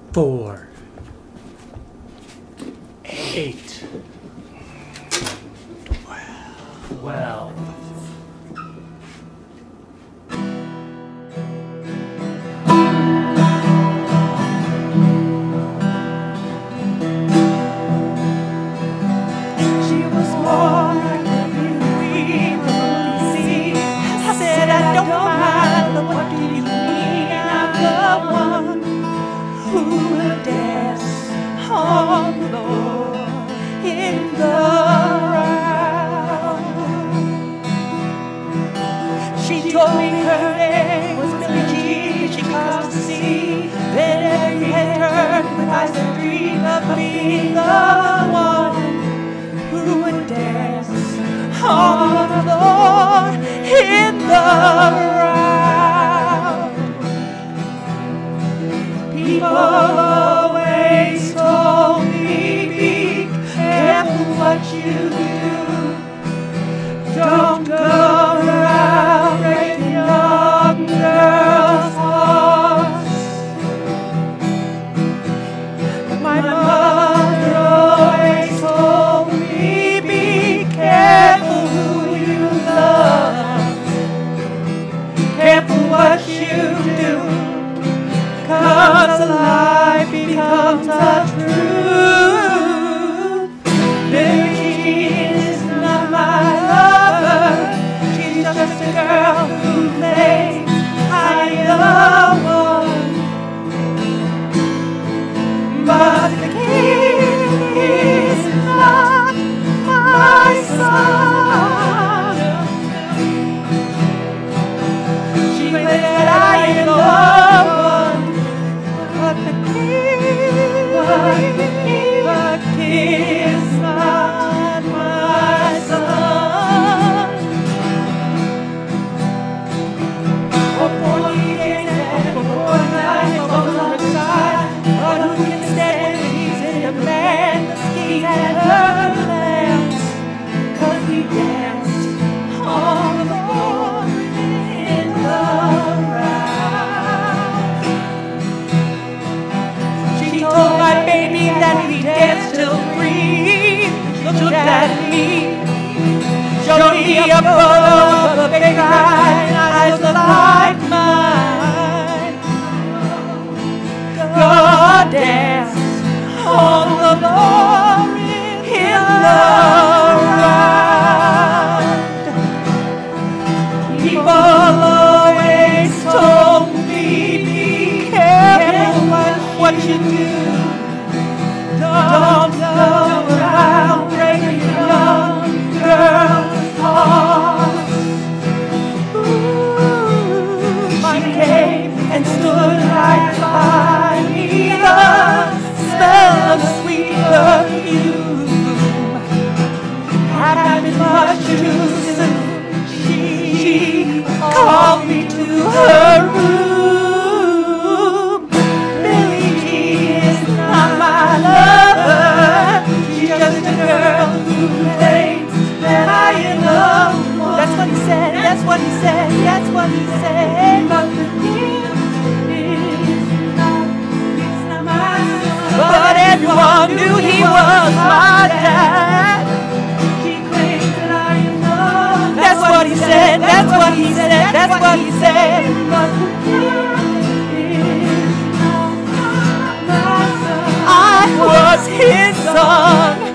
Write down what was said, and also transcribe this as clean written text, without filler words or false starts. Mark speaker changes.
Speaker 1: 4, 8, 12.
Speaker 2: She was more like the beauty of the sea. I said, I don't mind, but what do you mean? I'm the one who will dance on the floor in the round. She told me her name was Billie Jean. She caused to see that every head turned with eyes that dream of being the one who would dance on the floor in the round. People always told me, be careful what you do. Don't go around breaking young girls' hearts. My mother always told me, be careful who you love. Careful what you do, 'cause a lie becomes a truth. Billie Jean is not my lover. She's just a girl who plays I am the one. But the king is not my son. She claims that I am the one. But the king is not my son. For 40 days and for 40 nights on the side. But who can stand when he's in a man? He's at her dance, 'cause he danced on the floor in the round. She told my baby that we danced till 3. Looked at me, showed me a photo of a big crying eyes like mine. God dance on the floor in the round. People always told me, be careful what you do. Don't go around breaking young girls' hearts. She came and stood right by me, the smell of sweet perfume had been much too soon. She called me to her room. Billie Jean is not my lover. She's just a girl who claims that I am the one. That's what he said, that's what he said, that's what he said. But the king is not my son. But everyone knew he was my dad. He claims that I am the one. That's what he said, that's what he said, that's what he said. But the king is not my son. I was his son.